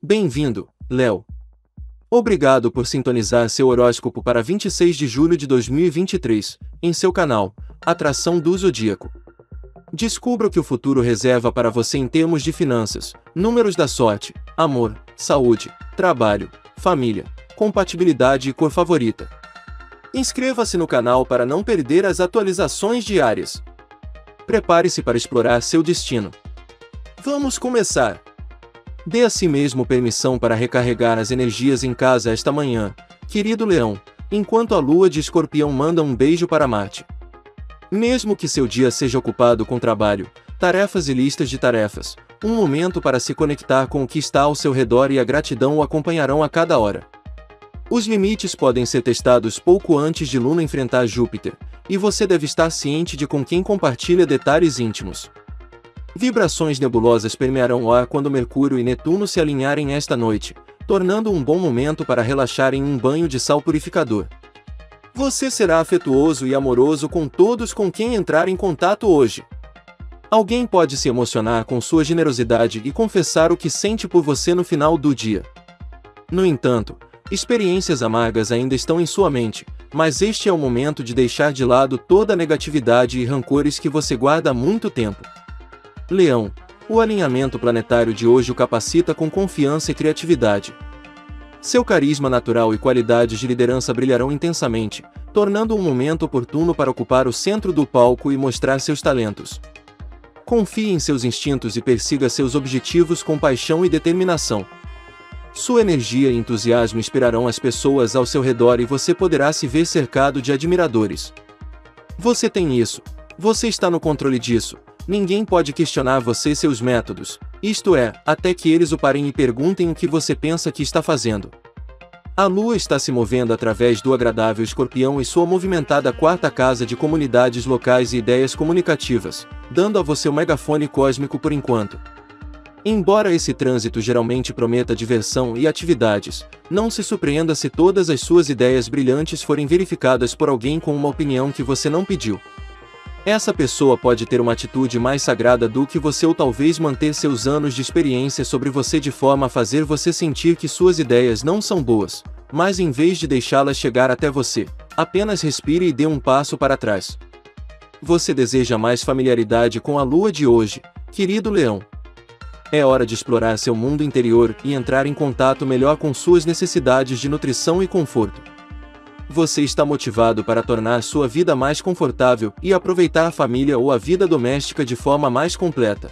Bem-vindo, Léo. Obrigado por sintonizar seu horóscopo para 26 de julho de 2023, em seu canal, Atração do Zodíaco. Descubra o que o futuro reserva para você em termos de finanças, números da sorte, amor, saúde, trabalho, família, compatibilidade e cor favorita. Inscreva-se no canal para não perder as atualizações diárias. Prepare-se para explorar seu destino. Vamos começar! Dê a si mesmo permissão para recarregar as energias em casa esta manhã, querido Leão, enquanto a lua de Escorpião manda um beijo para Marte. Mesmo que seu dia seja ocupado com trabalho, tarefas e listas de tarefas, um momento para se conectar com o que está ao seu redor e a gratidão o acompanharão a cada hora. Os limites podem ser testados pouco antes de Luna enfrentar Júpiter, e você deve estar ciente de com quem compartilha detalhes íntimos. Vibrações nebulosas permearão o ar quando Mercúrio e Netuno se alinharem esta noite, tornando um bom momento para relaxar em um banho de sal purificador. Você será afetuoso e amoroso com todos com quem entrar em contato hoje. Alguém pode se emocionar com sua generosidade e confessar o que sente por você no final do dia. No entanto, experiências amargas ainda estão em sua mente, mas este é o momento de deixar de lado toda a negatividade e rancores que você guarda há muito tempo. Leão, o alinhamento planetário de hoje o capacita com confiança e criatividade. Seu carisma natural e qualidades de liderança brilharão intensamente, tornando um momento oportuno para ocupar o centro do palco e mostrar seus talentos. Confie em seus instintos e persiga seus objetivos com paixão e determinação. Sua energia e entusiasmo inspirarão as pessoas ao seu redor e você poderá se ver cercado de admiradores. Você tem isso. Você está no controle disso. Ninguém pode questionar você e seus métodos, isto é, até que eles o parem e perguntem o que você pensa que está fazendo. A Lua está se movendo através do agradável Escorpião e sua movimentada quarta casa de comunidades locais e ideias comunicativas, dando a você o megafone cósmico por enquanto. Embora esse trânsito geralmente prometa diversão e atividades, não se surpreenda se todas as suas ideias brilhantes forem verificadas por alguém com uma opinião que você não pediu. Essa pessoa pode ter uma atitude mais sagrada do que você ou talvez manter seus anos de experiência sobre você de forma a fazer você sentir que suas ideias não são boas, mas em vez de deixá-las chegar até você, apenas respire e dê um passo para trás. Você deseja mais familiaridade com a lua de hoje, querido Leão. É hora de explorar seu mundo interior e entrar em contato melhor com suas necessidades de nutrição e conforto. Você está motivado para tornar sua vida mais confortável e aproveitar a família ou a vida doméstica de forma mais completa.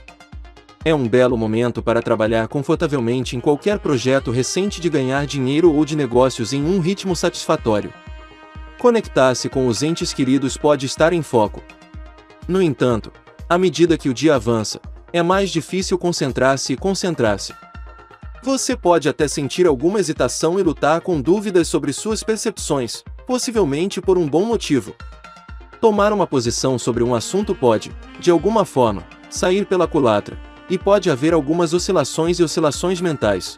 É um belo momento para trabalhar confortavelmente em qualquer projeto recente de ganhar dinheiro ou de negócios em um ritmo satisfatório. Conectar-se com os entes queridos pode estar em foco. No entanto, à medida que o dia avança, é mais difícil concentrar-se e concentrar-se. Você pode até sentir alguma hesitação e lutar com dúvidas sobre suas percepções, possivelmente por um bom motivo. Tomar uma posição sobre um assunto pode, de alguma forma, sair pela culatra, e pode haver algumas oscilações e oscilações mentais.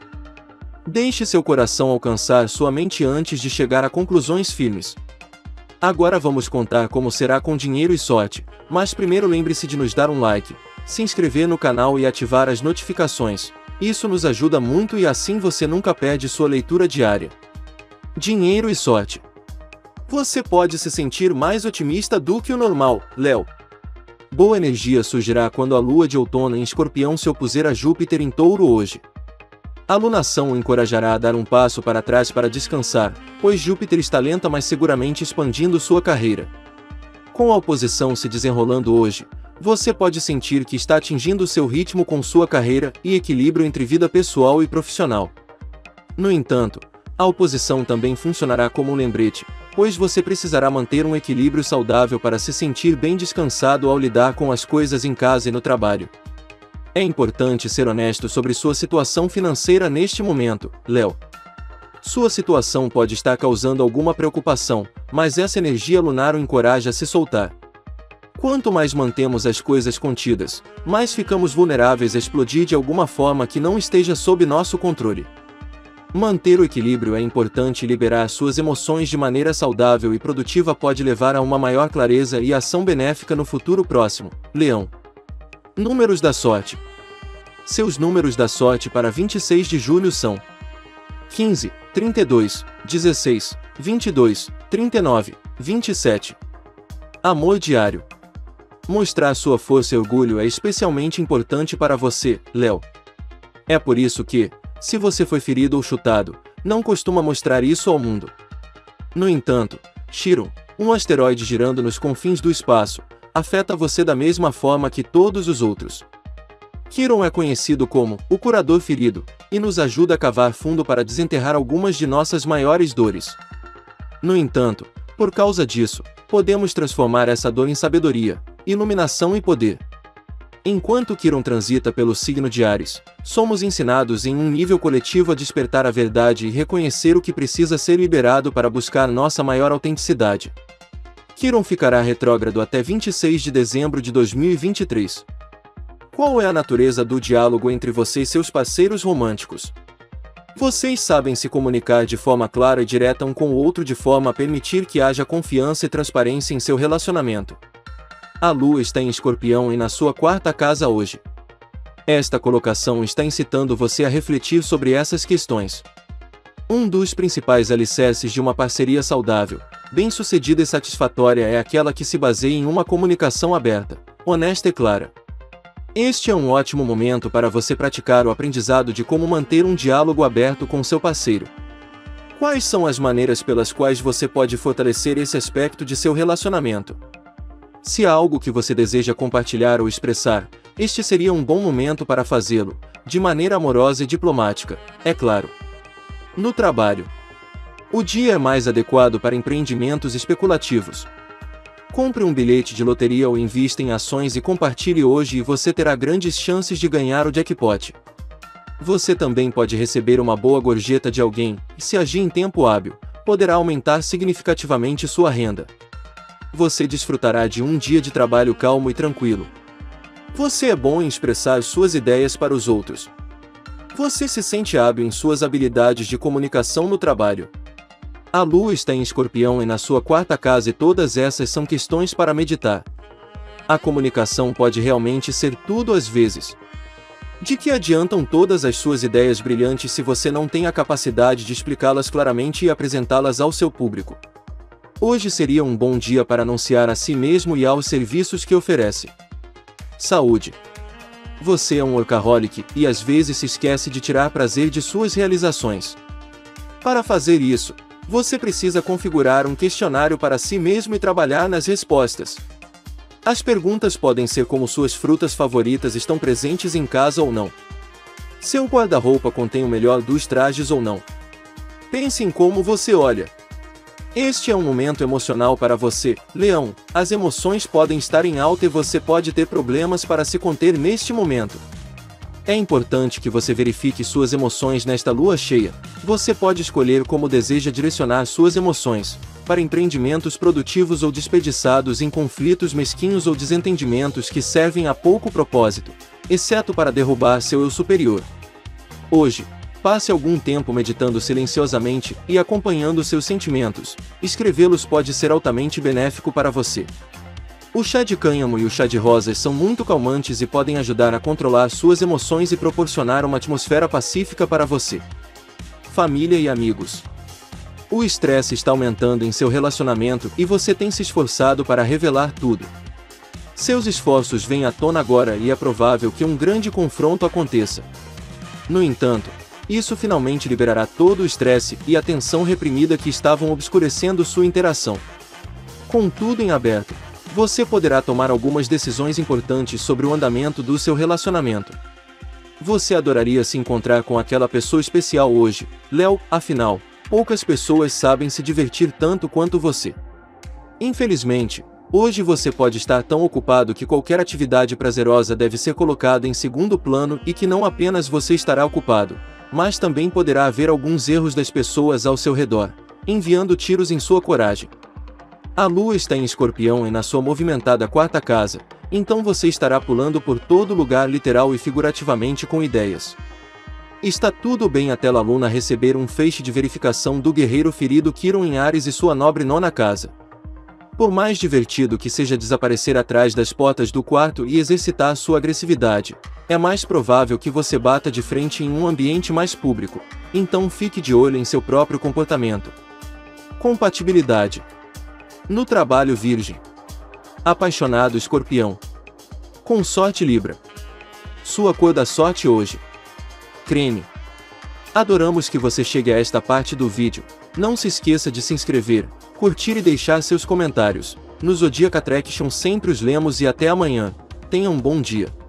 Deixe seu coração alcançar sua mente antes de chegar a conclusões firmes. Agora vamos contar como será com dinheiro e sorte, mas primeiro lembre-se de nos dar um like, se inscrever no canal e ativar as notificações. Isso nos ajuda muito e assim você nunca perde sua leitura diária. Dinheiro e sorte. Você pode se sentir mais otimista do que o normal, Léo. Boa energia surgirá quando a lua de outono em Escorpião se opuser a Júpiter em Touro hoje. A lunação o encorajará a dar um passo para trás para descansar, pois Júpiter está lenta mas seguramente expandindo sua carreira. Com a oposição se desenrolando hoje, você pode sentir que está atingindo seu ritmo com sua carreira e equilíbrio entre vida pessoal e profissional. No entanto, a oposição também funcionará como um lembrete, pois você precisará manter um equilíbrio saudável para se sentir bem descansado ao lidar com as coisas em casa e no trabalho. É importante ser honesto sobre sua situação financeira neste momento, Léo. Sua situação pode estar causando alguma preocupação, mas essa energia lunar o encoraja a se soltar. Quanto mais mantemos as coisas contidas, mais ficamos vulneráveis a explodir de alguma forma que não esteja sob nosso controle. Manter o equilíbrio é importante e liberar suas emoções de maneira saudável e produtiva pode levar a uma maior clareza e ação benéfica no futuro próximo, Leão. Números da sorte. Seus números da sorte para 26 de julho são 15, 32, 16, 22, 39, 27. Amor diário. Mostrar sua força e orgulho é especialmente importante para você, Léo. É por isso que, se você foi ferido ou chutado, não costuma mostrar isso ao mundo. No entanto, Chiron, um asteroide girando nos confins do espaço, afeta você da mesma forma que todos os outros. Chiron é conhecido como o curador ferido, e nos ajuda a cavar fundo para desenterrar algumas de nossas maiores dores. No entanto, por causa disso, podemos transformar essa dor em sabedoria, iluminação e poder. Enquanto Chiron transita pelo signo de Áries, somos ensinados em um nível coletivo a despertar a verdade e reconhecer o que precisa ser liberado para buscar nossa maior autenticidade. Chiron ficará retrógrado até 26 de dezembro de 2023. Qual é a natureza do diálogo entre você e seus parceiros românticos? Vocês sabem se comunicar de forma clara e direta um com o outro de forma a permitir que haja confiança e transparência em seu relacionamento. A Lua está em Escorpião e na sua quarta casa hoje. Esta colocação está incitando você a refletir sobre essas questões. Um dos principais alicerces de uma parceria saudável, bem-sucedida e satisfatória é aquela que se baseia em uma comunicação aberta, honesta e clara. Este é um ótimo momento para você praticar o aprendizado de como manter um diálogo aberto com seu parceiro. Quais são as maneiras pelas quais você pode fortalecer esse aspecto de seu relacionamento? Se há algo que você deseja compartilhar ou expressar, este seria um bom momento para fazê-lo, de maneira amorosa e diplomática, é claro. No trabalho. O dia é mais adequado para empreendimentos especulativos. Compre um bilhete de loteria ou invista em ações e compartilhe hoje e você terá grandes chances de ganhar o jackpot. Você também pode receber uma boa gorjeta de alguém, e se agir em tempo hábil, poderá aumentar significativamente sua renda. Você desfrutará de um dia de trabalho calmo e tranquilo. Você é bom em expressar suas ideias para os outros. Você se sente hábil em suas habilidades de comunicação no trabalho. A Lua está em Escorpião e na sua quarta casa e todas essas são questões para meditar. A comunicação pode realmente ser tudo às vezes. De que adiantam todas as suas ideias brilhantes se você não tem a capacidade de explicá-las claramente e apresentá-las ao seu público? Hoje seria um bom dia para anunciar a si mesmo e aos serviços que oferece. Saúde. Você é um workaholic e às vezes se esquece de tirar prazer de suas realizações. Para fazer isso, você precisa configurar um questionário para si mesmo e trabalhar nas respostas. As perguntas podem ser como suas frutas favoritas estão presentes em casa ou não. Seu guarda-roupa contém o melhor dos trajes ou não. Pense em como você olha. Este é um momento emocional para você, Leão. As emoções podem estar em alta e você pode ter problemas para se conter neste momento. É importante que você verifique suas emoções nesta lua cheia. Você pode escolher como deseja direcionar suas emoções, para empreendimentos produtivos ou desperdiçados em conflitos mesquinhos ou desentendimentos que servem a pouco propósito, exceto para derrubar seu eu superior. Hoje, passe algum tempo meditando silenciosamente e acompanhando seus sentimentos. Escrevê-los pode ser altamente benéfico para você. O chá de cânhamo e o chá de rosas são muito calmantes e podem ajudar a controlar suas emoções e proporcionar uma atmosfera pacífica para você. Família e amigos. O estresse está aumentando em seu relacionamento e você tem se esforçado para revelar tudo. Seus esforços vêm à tona agora e é provável que um grande confronto aconteça. No entanto, isso finalmente liberará todo o estresse e a tensão reprimida que estavam obscurecendo sua interação. Com tudo em aberto, você poderá tomar algumas decisões importantes sobre o andamento do seu relacionamento. Você adoraria se encontrar com aquela pessoa especial hoje, Léo, afinal, poucas pessoas sabem se divertir tanto quanto você. Infelizmente, hoje você pode estar tão ocupado que qualquer atividade prazerosa deve ser colocada em segundo plano e que não apenas você estará ocupado, mas também poderá haver alguns erros das pessoas ao seu redor, enviando tiros em sua coragem. A Lua está em Escorpião e na sua movimentada quarta casa, então você estará pulando por todo lugar literal e figurativamente com ideias. Está tudo bem até a Luna receber um feixe de verificação do guerreiro ferido Quiron em Áries e sua nobre nona casa. Por mais divertido que seja desaparecer atrás das portas do quarto e exercitar sua agressividade, É mais provável que você bata de frente em um ambiente mais público, então fique de olho em seu próprio comportamento. Compatibilidade. No trabalho, Virgem. Apaixonado, Escorpião. Com sorte, Libra. Sua cor da sorte hoje: creme. Adoramos que você chegue a esta parte do vídeo. Não se esqueça de se inscrever, curtir e deixar seus comentários. No Zodiac Attraction sempre os lemos e até amanhã. Tenha um bom dia.